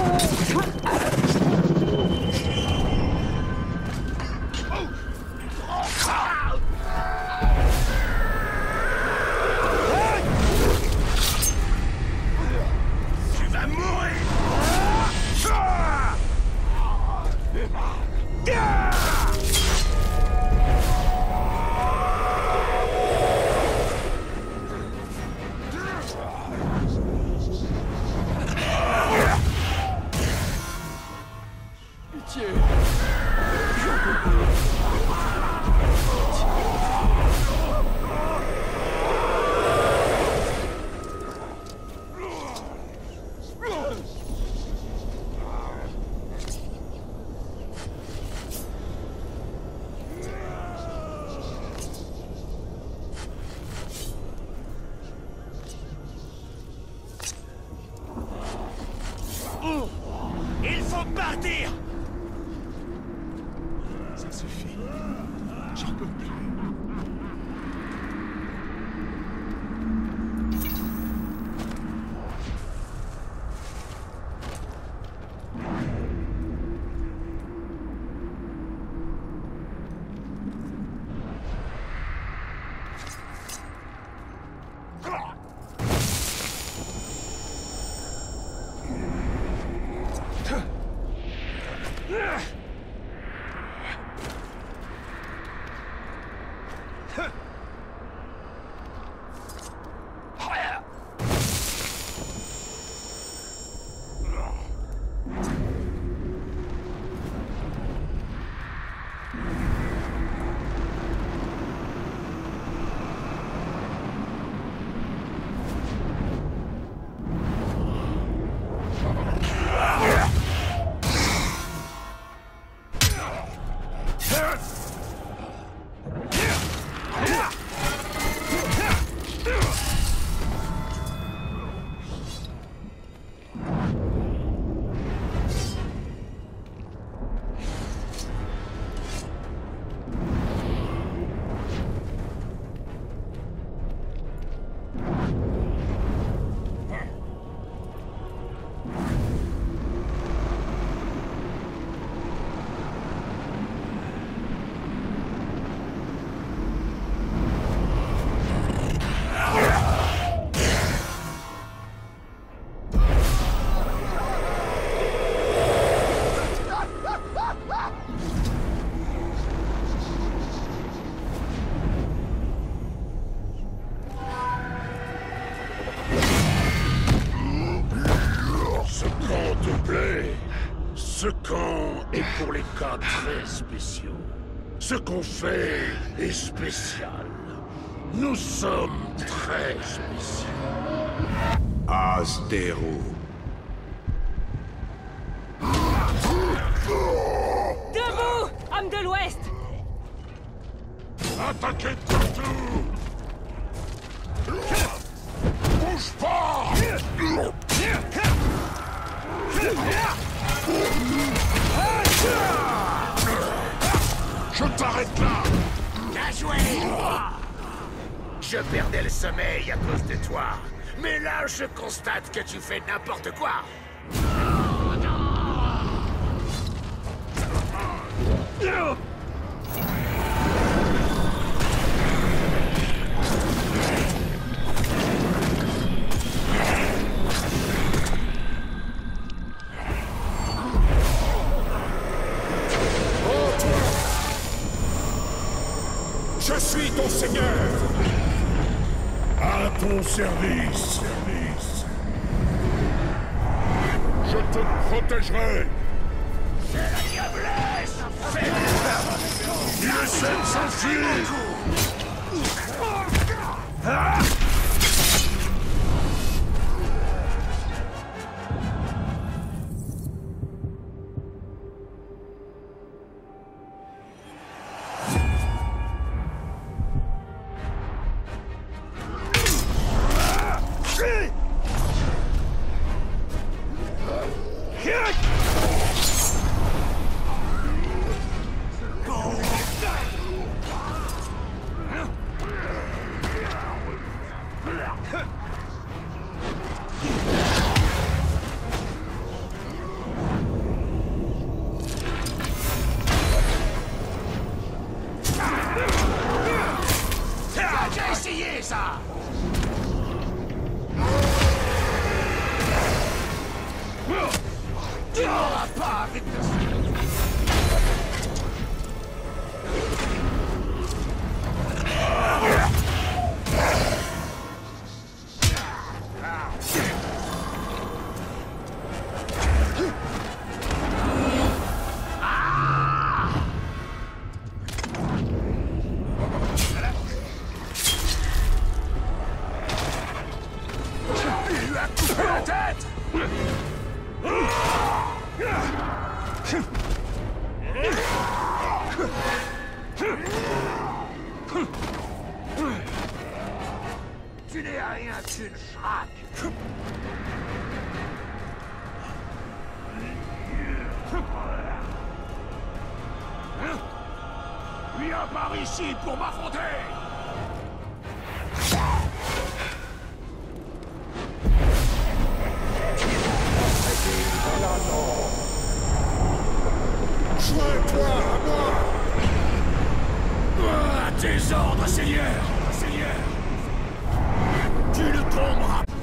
Il faut partir! Ça suffit. J'en peux plus. Ce camp est pour les cas très spéciaux. Ce qu'on fait est spécial. Nous sommes très spéciaux. Astero. Debout, homme de l'Ouest! Attaquez partout! Bouge pas! Je t'arrête là! Bien joué! Je perdais le sommeil à cause de toi. Mais là, je constate que tu fais n'importe quoi. Je suis ton seigneur! À ton service! Je te protégerai! C'est la diablesse! Il essaie de s'enfuir! ça! Tu n'auras pas avec le... Tu n'es à rien qu'une schraque. Viens par ici pour m'affronter. Joins-toi à moi! À tes ordres, Seigneur! Seigneur! Tu ne tomberas pas!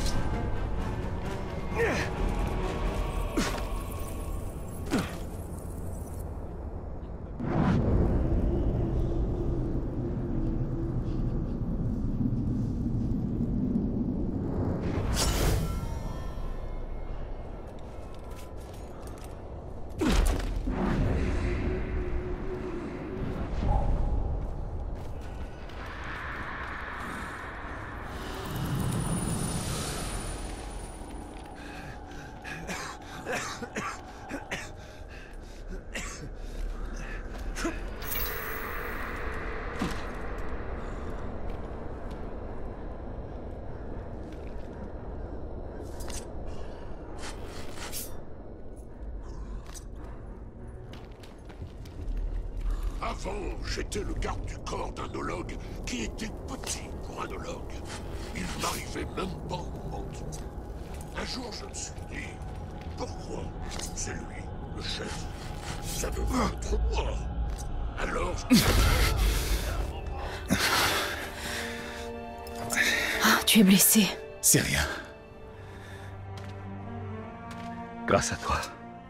Avant, j'étais le garde du corps d'un hologue qui était petit pour un hologue. Il n'arrivait même pas au menton. Un jour, je me suis dit, pourquoi c'est lui, le chef? Ça devrait être moi. Alors, Ah, tu es blessé. C'est rien. Grâce à toi.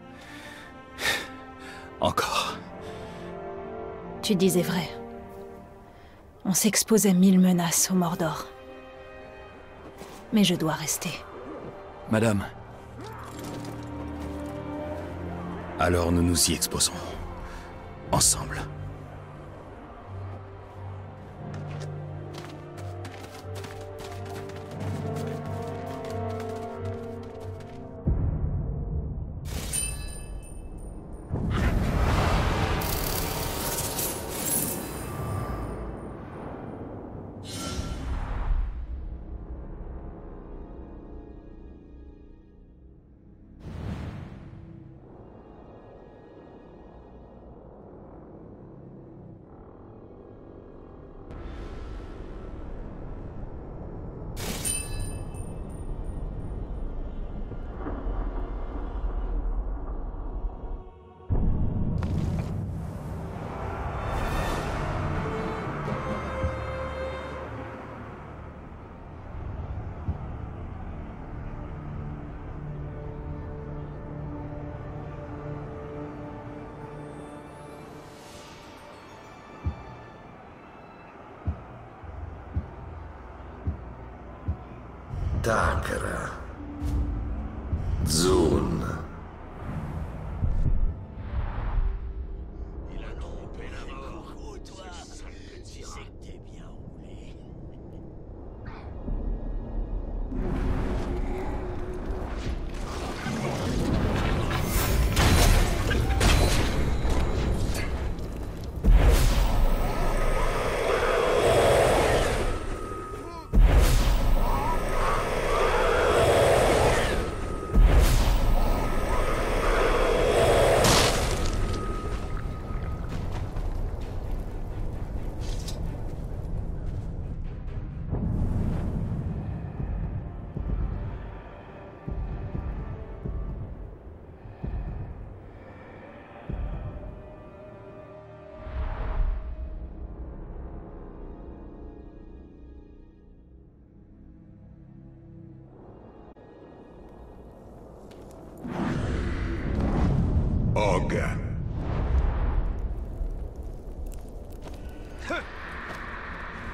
Encore. Tu disais vrai. On s'expose à 1000 menaces au Mordor. Mais je dois rester. Madame. Alors nous nous y exposons. Ensemble. Takra. Zun. Il a trompé la mort. Toi, tu sais que t'es bien roulé.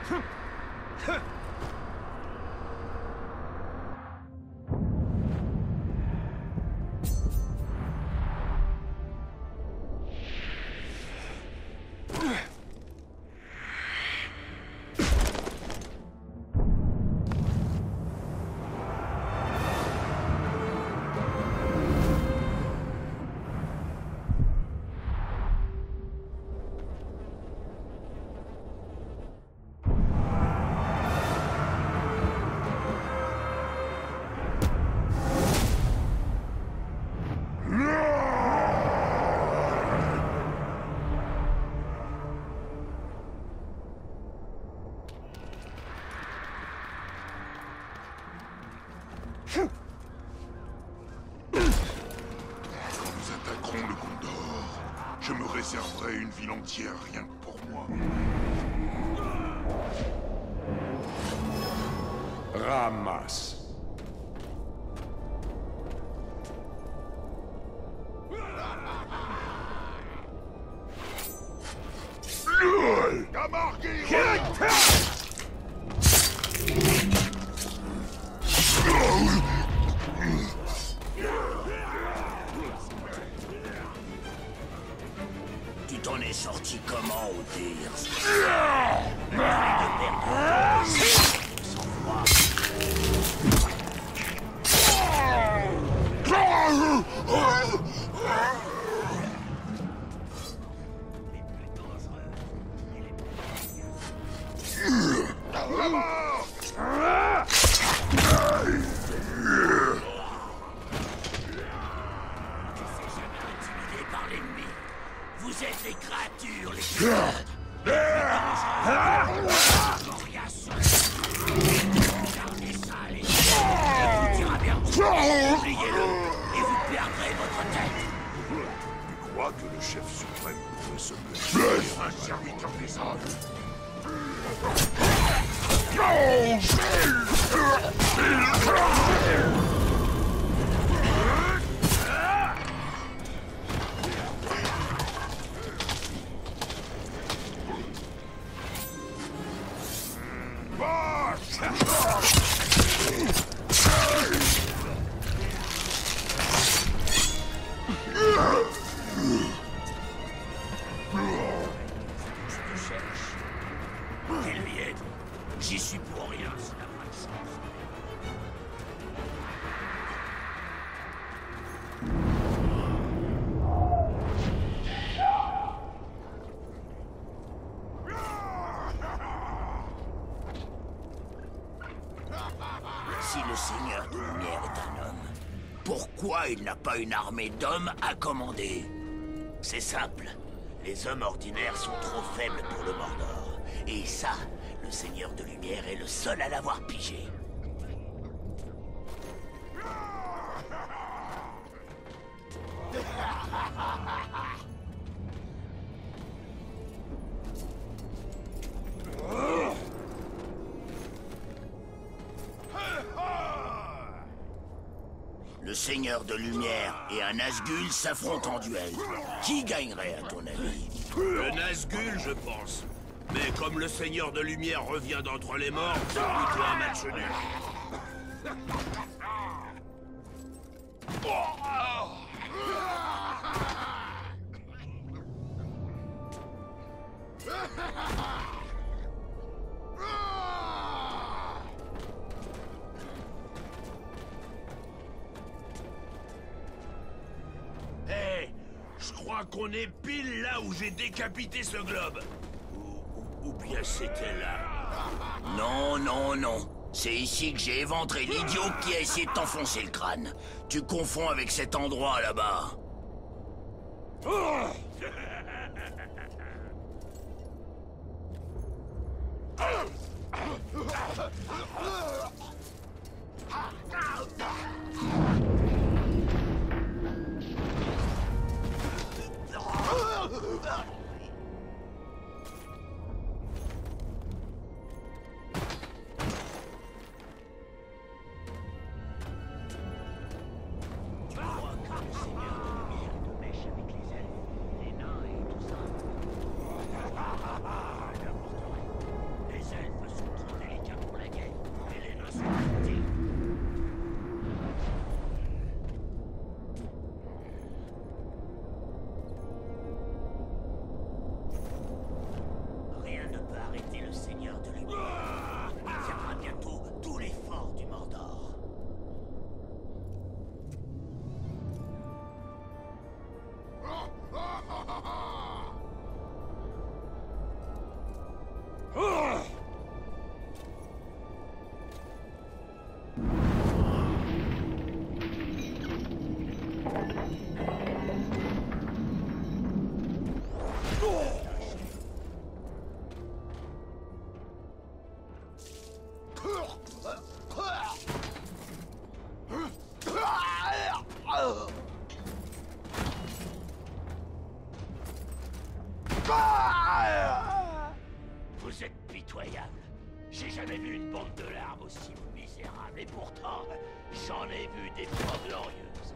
Je me réserverai une ville entière rien que pour moi. Ramasse. Tu t'en es sorti comment, Otirs? Vous êtes les créatures, les créatures. Regardez ça, les chiens. Il vous dira bien. Oubliez-le et vous perdrez votre tête. Tu crois que le chef suprême pouvait se blesser un serviteur des âges? J'y suis pour rien, ça n'a pas de sens. Si le Seigneur de Lumière est un homme, pourquoi il n'a pas une armée d'hommes à commander? C'est simple. Les hommes ordinaires sont trop faibles pour le Mordor. Et ça, le Seigneur de Lumière est le seul à l'avoir pigé. Le Seigneur de Lumière et un Nazgûl s'affrontent en duel. Qui gagnerait, à ton avis? Le Nazgûl, je pense. Mais comme le Seigneur de Lumière revient d'entre les morts, c'est plutôt un match nul. Hé, je crois qu'on est pile là où j'ai décapité ce globe. Ou bien c'était là. Non, non, non. C'est ici que j'ai éventré l'idiot qui a essayé de t'enfoncer le crâne. Tu confonds avec cet endroit là-bas. Les elfes Vous êtes pitoyable. J'ai jamais vu une bande de larmes aussi misérable. Et pourtant, j'en ai vu des fois glorieuses.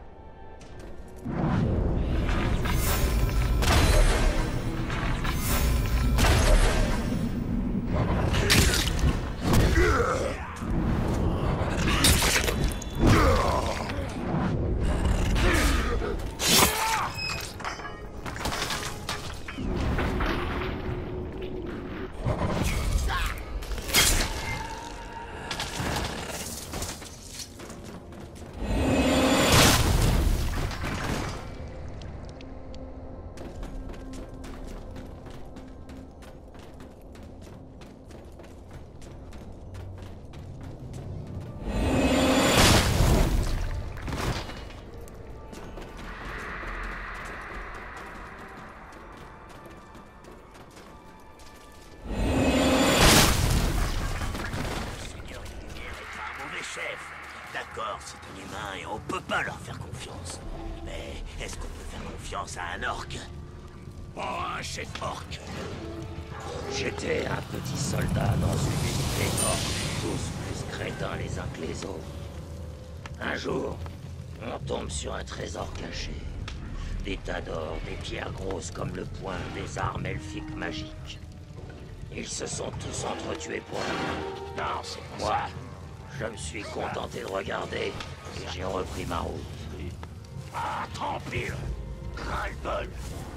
D'accord, c'est un humain et on peut pas leur faire confiance. Mais est-ce qu'on peut faire confiance à un orc? Pas un chef orc. J'étais un petit soldat dans une unité orc, tous plus crétins les uns que les autres. Un jour, on tombe sur un trésor caché. Des tas d'or, des pierres grosses comme le poing, des armes elfiques magiques. Ils se sont tous entretués pour la... Non, c'est pas moi. Je me suis contenté de regarder et j'ai repris ma route. Ah, tant pis, ras-le-bol.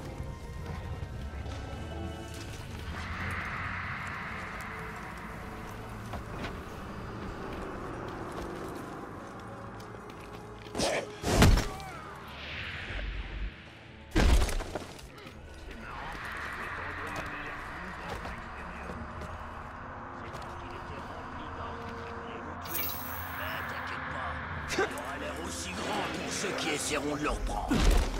Aussi grand pour ceux qui essaieront de le reprendre.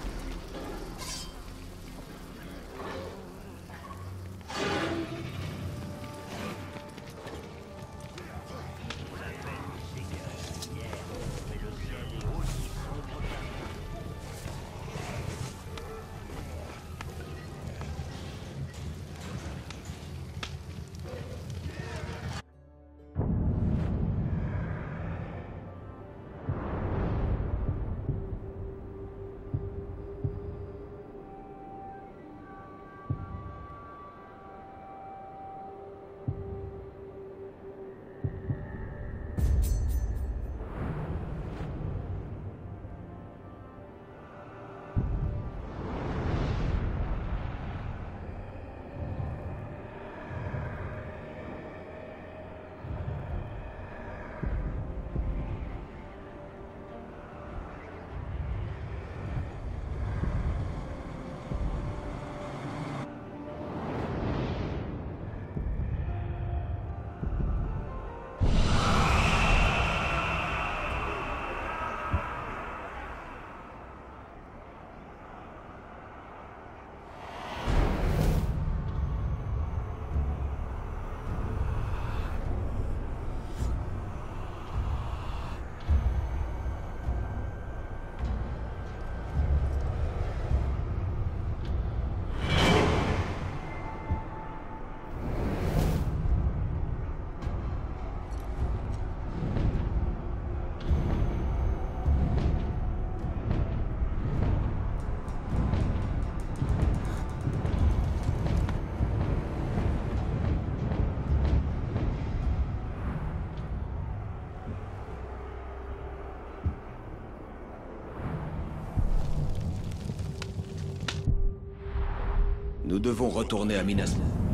Nous devons retourner à Minas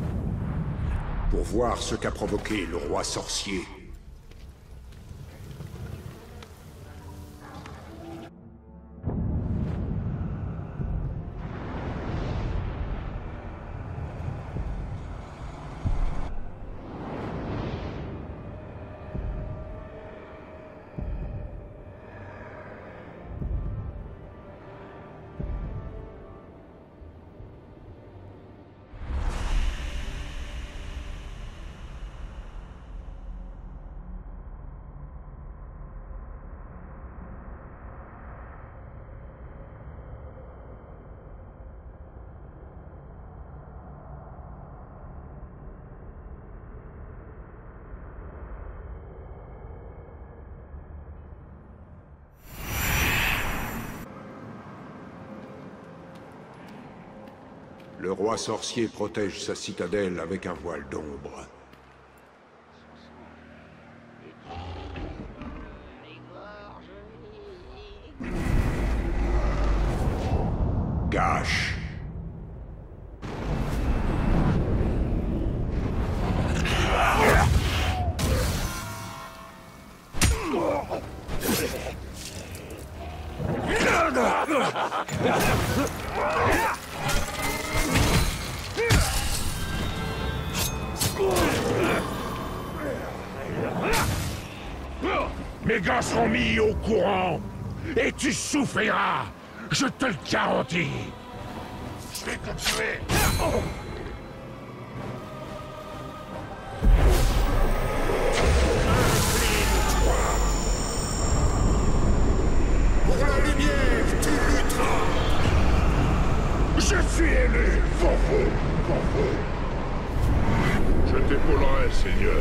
pour voir ce qu'a provoqué le roi sorcier. Le roi sorcier protège sa citadelle avec un voile d'ombre. Gâche. Mes gars seront mis au courant, et tu souffriras, je te le garantis. Je vais te tuer. Pour la lumière, tu lutteras. Je suis élu pour vous, pour vous. Je t'épaulerai, Seigneur.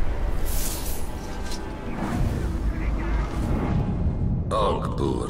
Ogbour.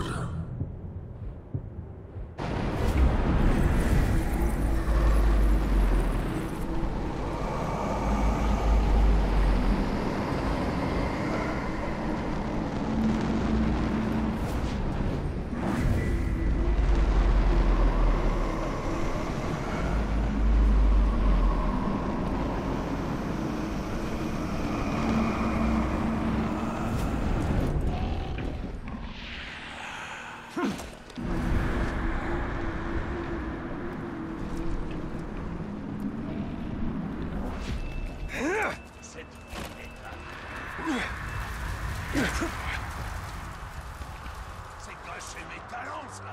C'est gâcher mes talents, ça.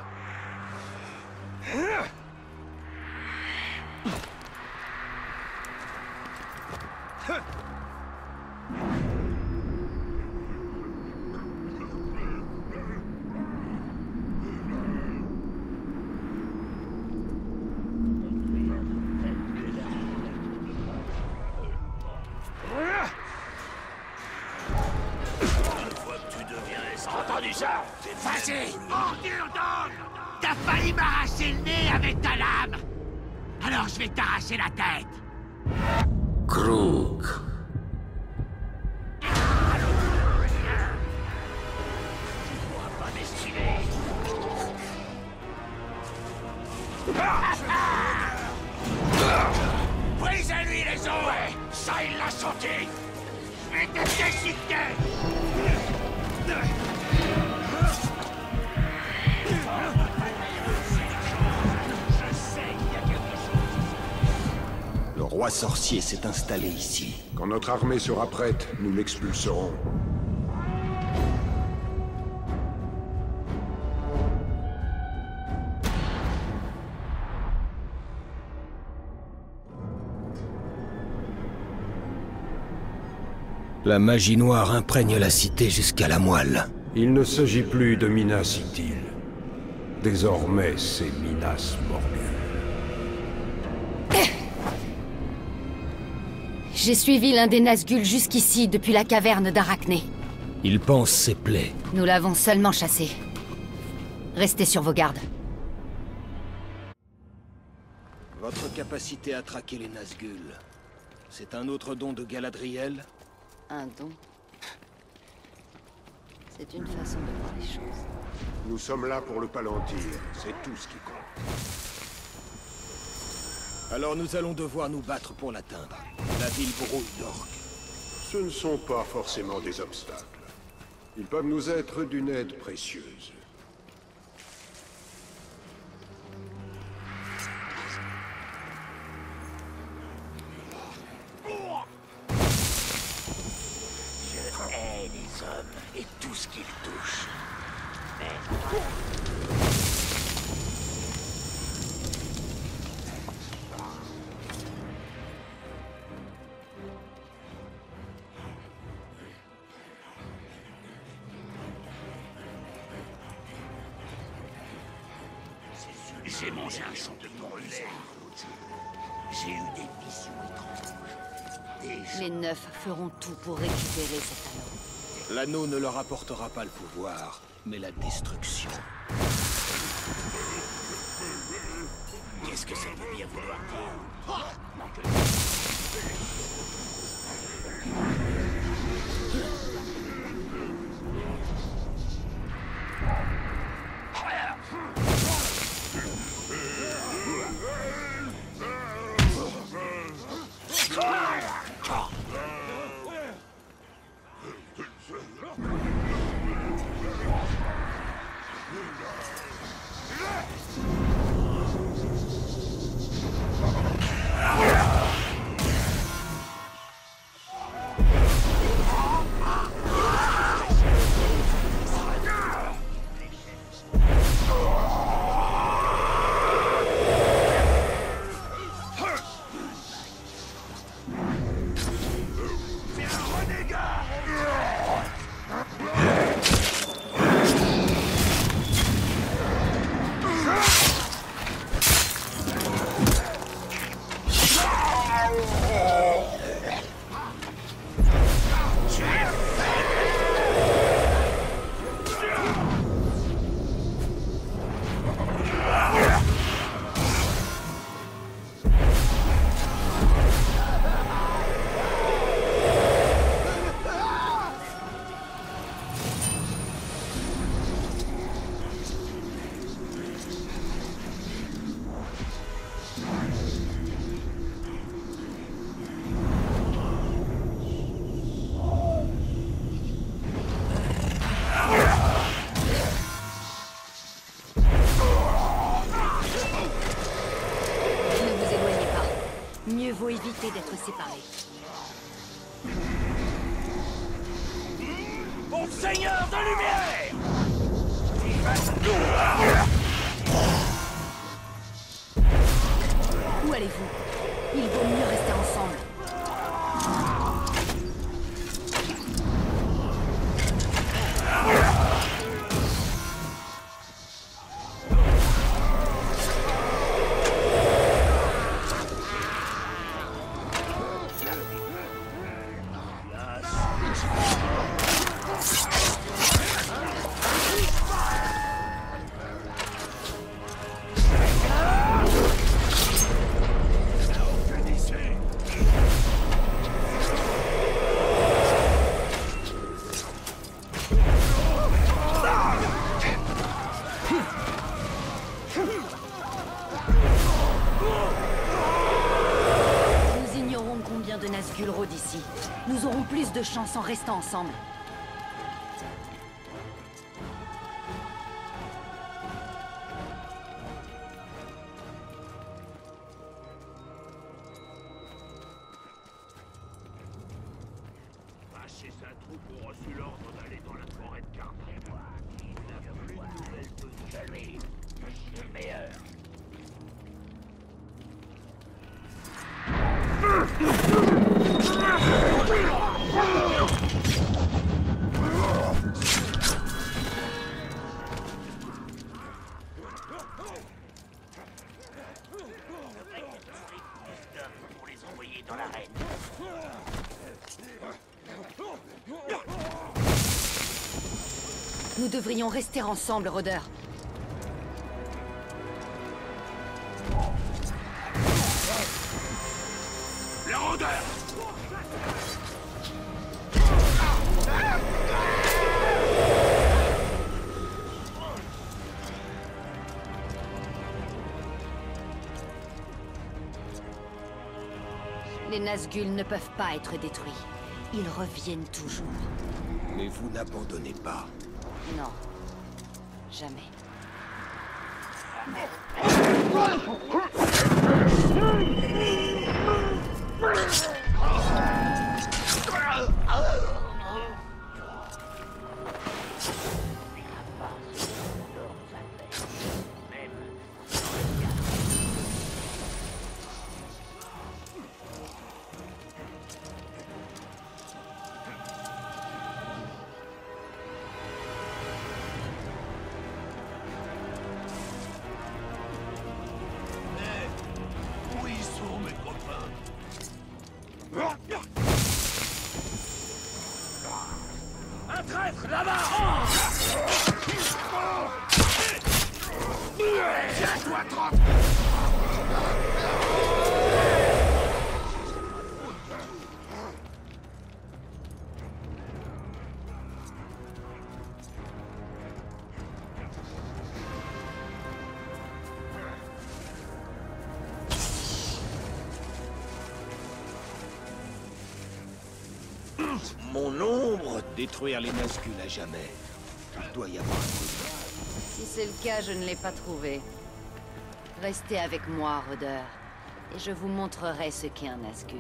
Entendu ça? Vas-y! Ordure donc! T'as failli m'arracher le nez avec ta lame! Alors je vais t'arracher la tête! Krug. Tu pourras pas m'esquiver! Brisez-lui les os! Ouais, ça il l'a senti! Je vais te déchiqueter! Le roi sorcier s'est installé ici. Quand notre armée sera prête, nous l'expulserons. La magie noire imprègne la cité jusqu'à la moelle. Il ne s'agit plus de Minas Ithil. Désormais, c'est Minas Morgul. J'ai suivi l'un des Nazgûl jusqu'ici depuis la caverne d'Arachné. Il pense ses plaies. Nous l'avons seulement chassé. Restez sur vos gardes. Votre capacité à traquer les Nazgûl, c'est un autre don de Galadriel? Un don. C'est une façon de voir les choses. Nous sommes là pour le Palantir, c'est tout ce qui compte. Alors nous allons devoir nous battre pour l'atteindre. La ville brouille d'orques. Ce ne sont pas forcément des obstacles. Ils peuvent nous être d'une aide précieuse. Je hais les hommes et tout ce qu'ils touchent. Mais... J'ai mangé un sang de brûlé. J'ai eu des visions étranges. Les Neufs feront tout pour récupérer cet anneau. L'anneau ne leur apportera pas le pouvoir, mais la destruction. Qu'est-ce que ça peut bien vouloir dire? Mieux vaut éviter d'être séparés. Mon seigneur de lumière! Où allez-vous? Il vaut mieux rester ensemble. De Nazgûl rôde ici. Nous aurons plus de chance en restant ensemble. Ces intrus ont reçu l'ordre d'aller dans la forêt de Carnage. Il n'a plus de nouvelles de lui. Je suis le meilleur. Pour les envoyer dans l'arène. Nous devrions rester ensemble, rôdeur. Le rôdeur! Les Nazgûl ne peuvent pas être détruits. Ils reviennent toujours. Mais vous n'abandonnez pas. Non. Jamais. Où ils sont, mes copains? Un traître, là-bas! Tiens-toi, 30! Mon ombre? Détruire les Nazgûl à jamais. Il doit y avoir un moyen. Si c'est le cas, je ne l'ai pas trouvé. Restez avec moi, rôdeur, et je vous montrerai ce qu'est un Nazgûl.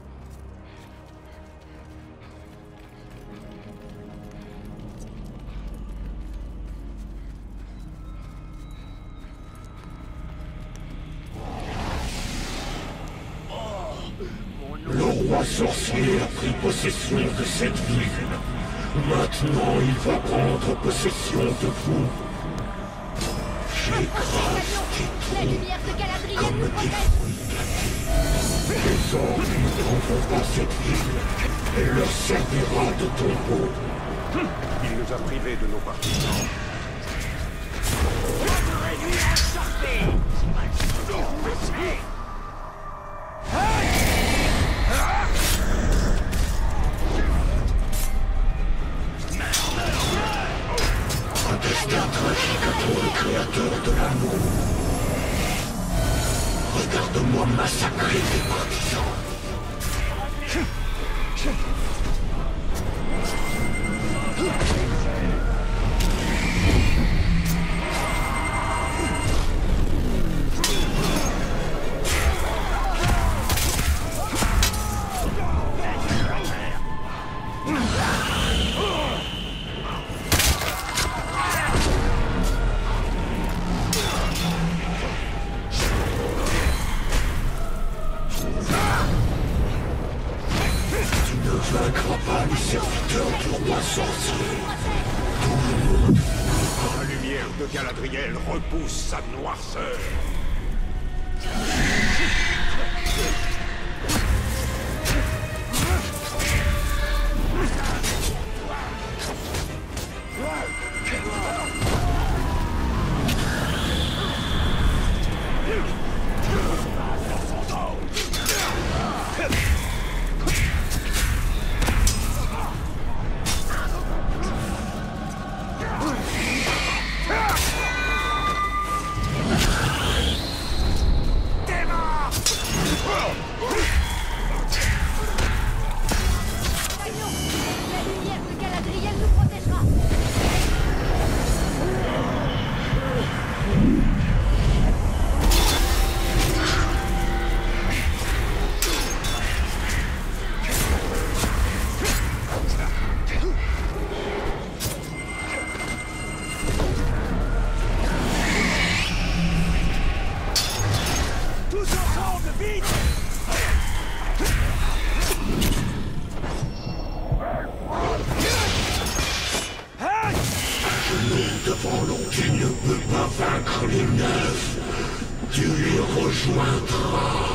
Le roi sorcier a pris possession de cette ville. Maintenant, il va prendre possession de vous. J'écrase tes La lumière de Galadriel comme nous des protège! fruits. Les orques ne prendront pas cette ville. Elle leur servira de tombeau. Il nous a privés de nos partisans. Un destin tragique pour le créateur de l'amour. Regarde-moi massacrer tes partisans. Tu ne vaincras pas les serviteurs du roi sorcier. Tout le monde. La lumière de Galadriel repousse sa noirceur. La lumière de Galadriel nous protégera! Tous ensemble, vite! Devant l'eau, tu ne peux pas vaincre les neufs. Tu les rejoindras.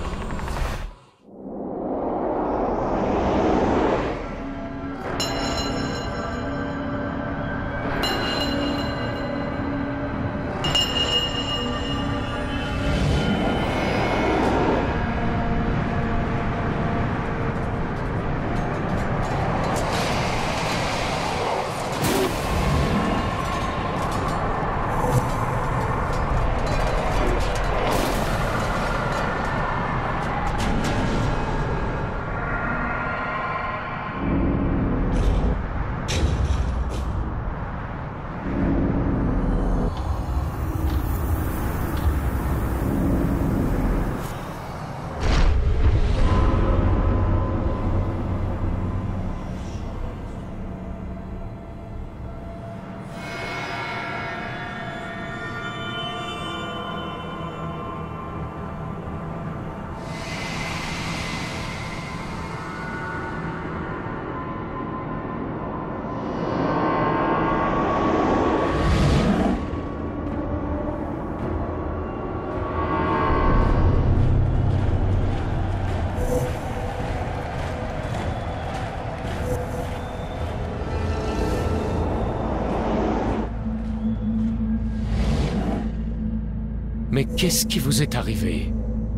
Mais qu'est-ce qui vous est arrivé?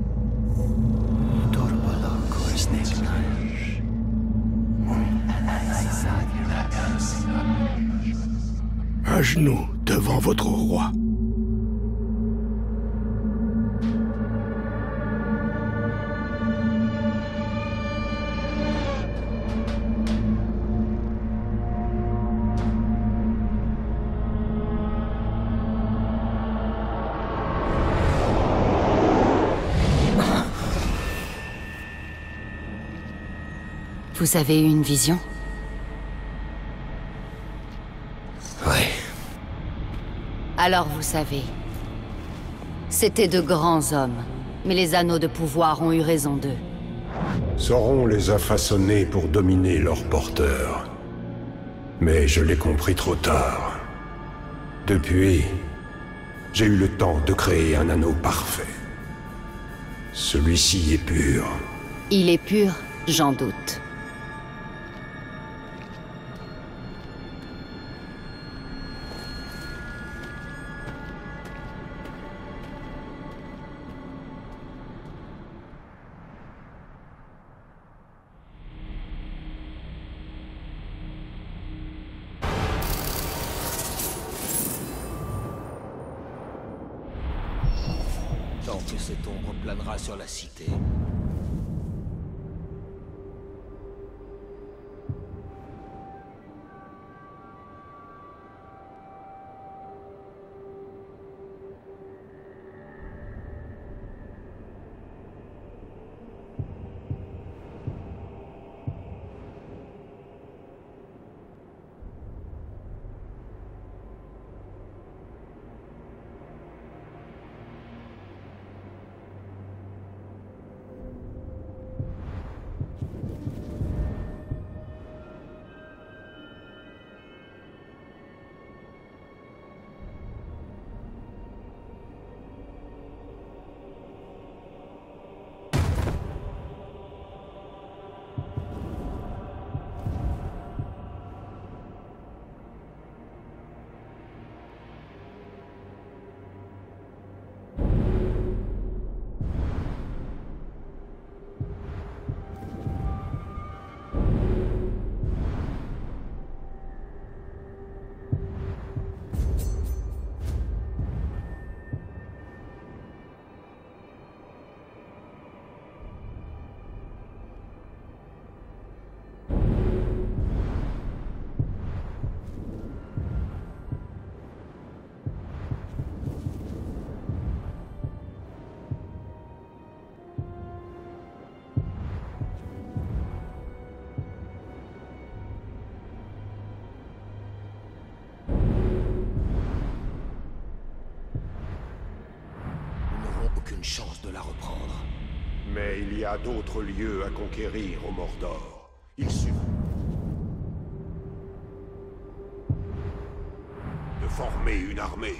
À genoux devant votre roi. Vous avez eu une vision? Ouais. Alors vous savez. C'étaient de grands hommes, mais les anneaux de pouvoir ont eu raison d'eux. Sauron les a façonnés pour dominer leurs porteurs. Mais je l'ai compris trop tard. Depuis, j'ai eu le temps de créer un anneau parfait. Celui-ci est pur. Il est pur, j'en doute. Tant que cette ombre planera sur la cité. Aucune chance de la reprendre. Mais il y a d'autres lieux à conquérir au Mordor. Il suffit de former une armée.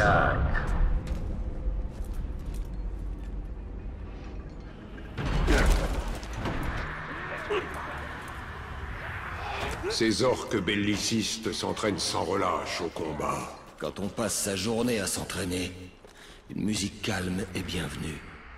Jedi. Ces orques bellicistes s'entraînent sans relâche au combat. Quand on passe sa journée à s'entraîner, une musique calme est bienvenue.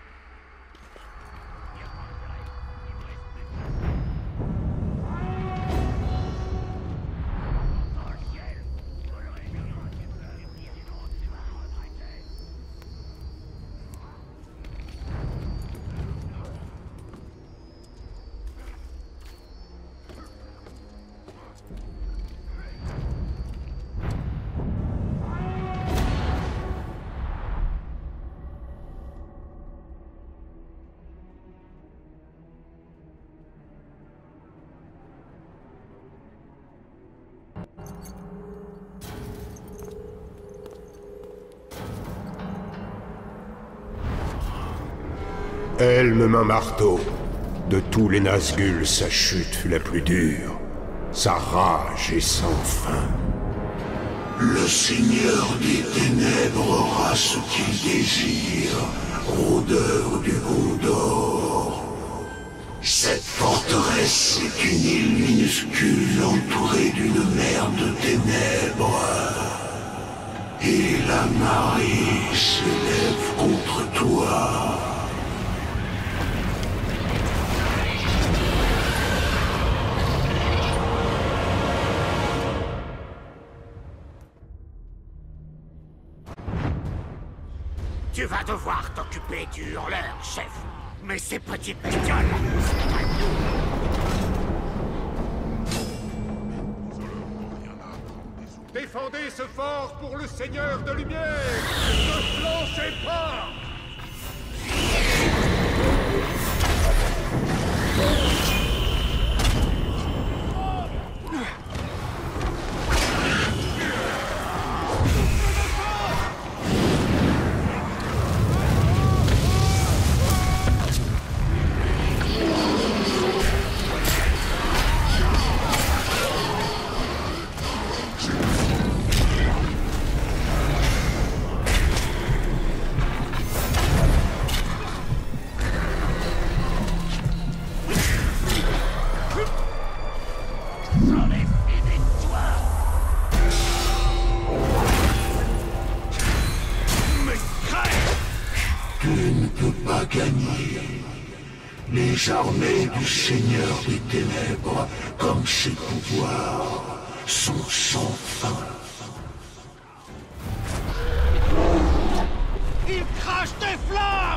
Helm main marteau. De tous les Nazgûl, sa chute fut la plus dure. Sa rage est sans fin. Le Seigneur des Ténèbres aura ce qu'il désire, rôdeur du Gondor. Cette forteresse est une île minuscule entourée d'une mer de ténèbres. Et la marée s'élève contre toi. Tu vas devoir t'occuper du hurleur, chef. Mais ces petites bestioles... Défendez ce fort pour le Seigneur de Lumière! Ne flanchez pas! Les armées du Seigneur des Ténèbres, comme ses pouvoirs, sont sans fin. Il crache des flammes!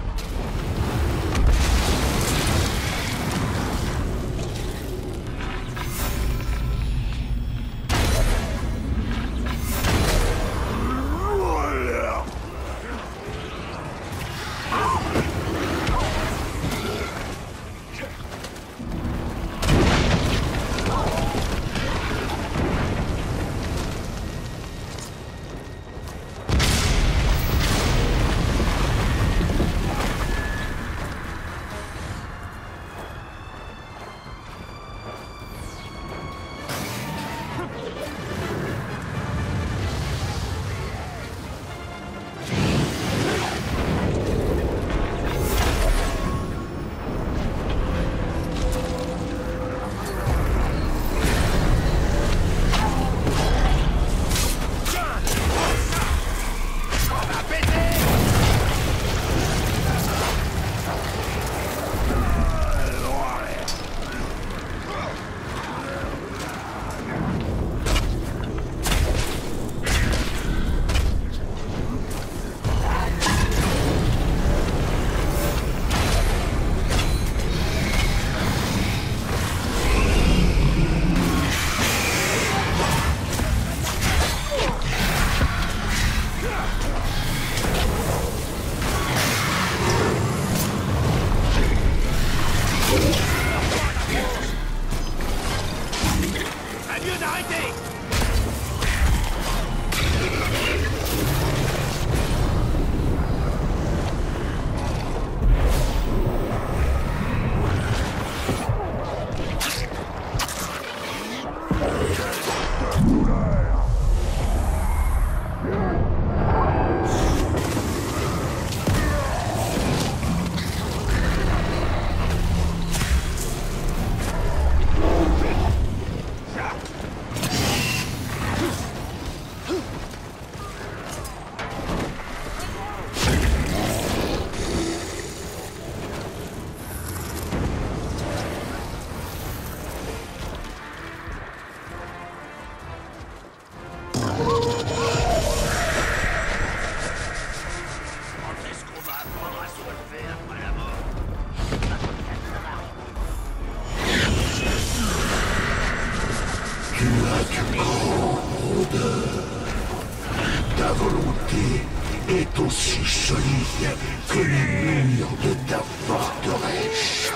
du grand rôdeur. Ta volonté est aussi solide que les murs de ta forteresse.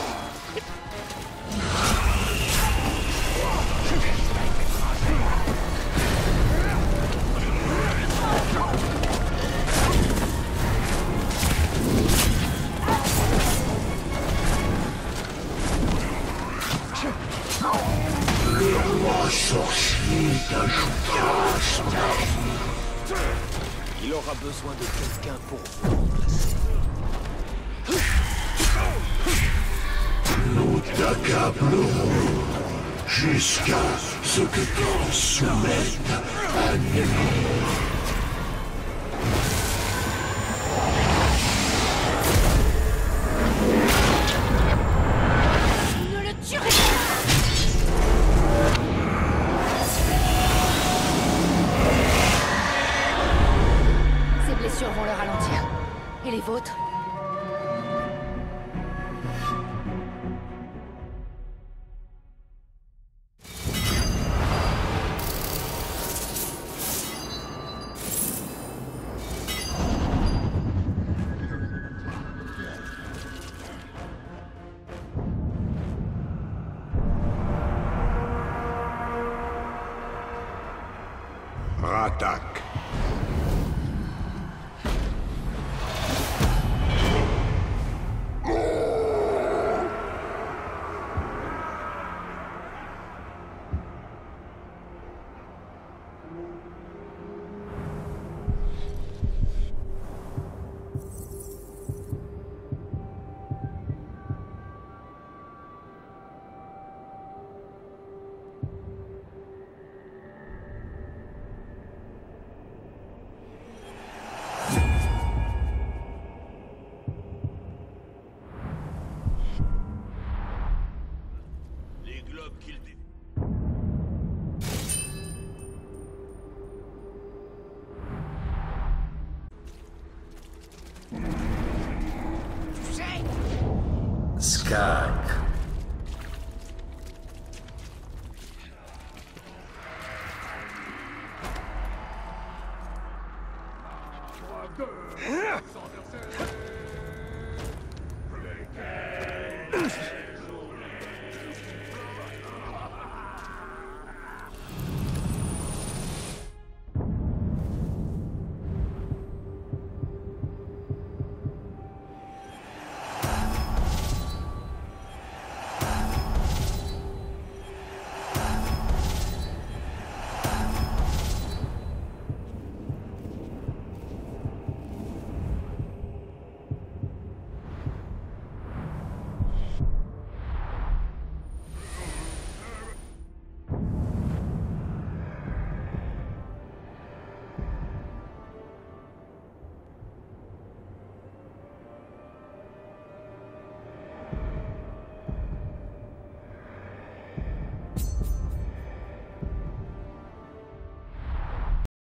Le roi sorcier t'ajoutera son avis. Il aura besoin de quelqu'un pour vous remplacer. Nous t'accablerons jusqu'à ce que tu te soumettes à nous. Ses blessures vont le ralentir. Et les vôtres? Rattaque. Les globes qu'il